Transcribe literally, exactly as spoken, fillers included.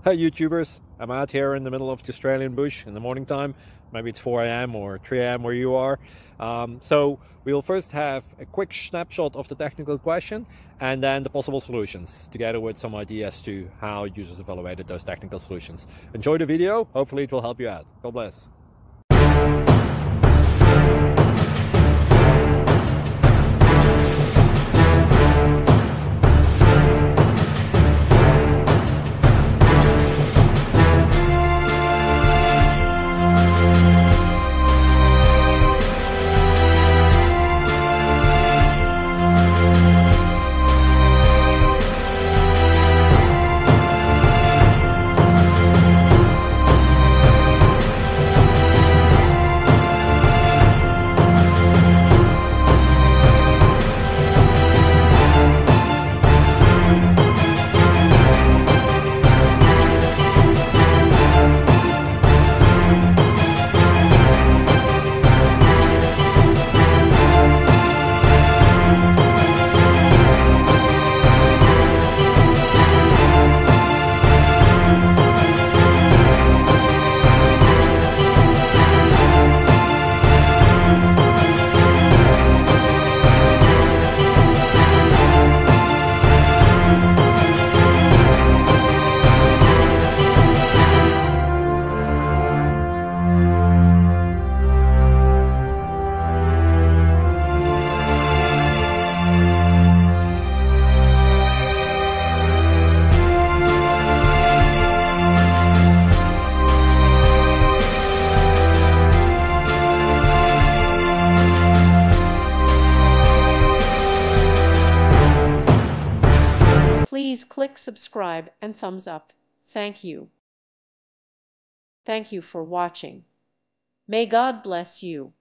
Hey YouTubers, I'm out here in the middle of the Australian bush in the morning time. Maybe it's four A M or three A M where you are. Um, so we'll first have a quick snapshot of the technical question and then the possible solutions, together with some ideas to how users evaluated those technical solutions. Enjoy the video, hopefully it will help you out. God bless. Please click subscribe and thumbs up. Thank you. Thank you for watching. May God bless you.